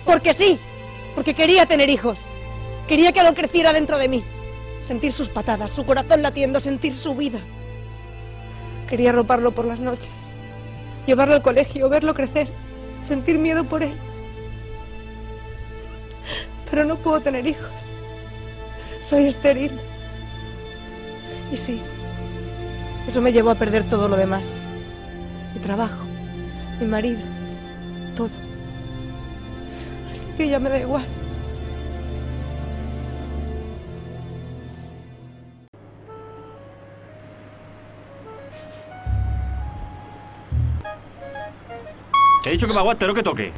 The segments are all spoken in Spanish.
Porque sí, porque quería tener hijos. Quería que algo creciera dentro de mí. Sentir sus patadas, su corazón latiendo, sentir su vida. Quería arroparlo por las noches, llevarlo al colegio, verlo crecer, sentir miedo por él. Pero no puedo tener hijos. Soy estéril. Y sí, eso me llevó a perder todo lo demás. Mi trabajo, mi marido, todo. Así que ya me da igual. Te he dicho que me aguante, no que toque.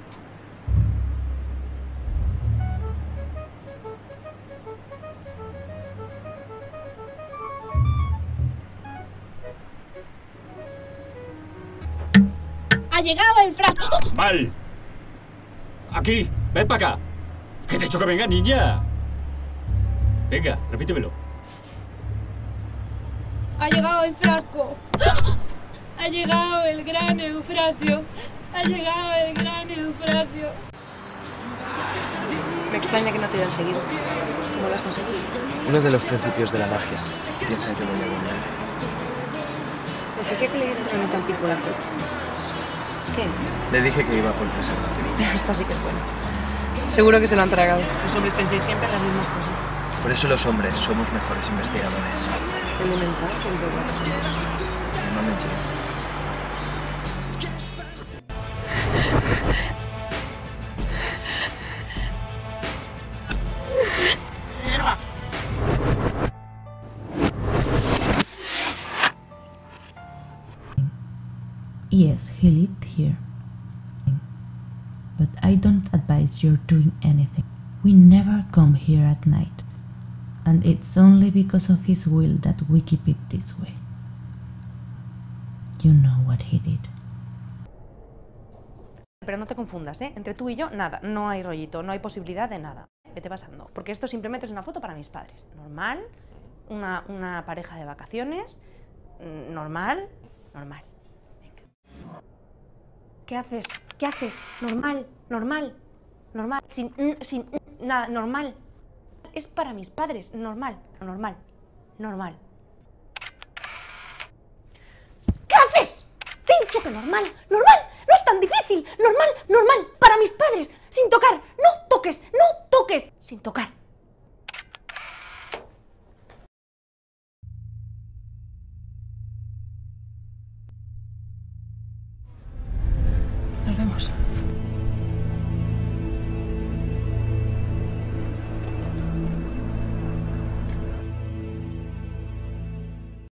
¡Ha llegado el frasco! ¡Mal! Aquí, ven para acá. Que te he dicho que venga, niña. Venga, repítemelo. ¡Ha llegado el frasco! ¡Ha llegado el gran Eufrasio! ¡Ha llegado el gran Eufrasio! Me extraña que no te hayan seguido. ¿Cómo lo has conseguido? Uno de los principios de la magia. Piensa que voy a ganar. Pues es que le diste un al tipo del coche. ¿Qué? Le dije que iba por el preservativo. Esta sí que es buena. Seguro que se lo han tragado. Los hombres pensáis siempre las mismas cosas. Por eso los hombres somos mejores investigadores. Elemental que el de Watson. Normalmente. Yes, he lived here. But I don't advise you're doing anything. We never come here at night. And it's only because of his will that we keep it this way. You know what he did. Pero no te confundas, ¿eh? Entre tú y yo, nada. No hay rollito, no hay posibilidad de nada. Vete pasando. Porque esto simplemente es una foto para mis padres. Normal, una pareja de vacaciones, normal, normal. Venga. ¿Qué haces? ¿Qué haces? Normal, normal, normal. Sin nada, normal. Es para mis padres, normal, normal, normal. ¿Qué haces? Te he dicho que normal, normal. No es tan difícil. Normal, normal. Para mis padres. Sin tocar. No toques, no toques. Sin tocar. Nos vemos.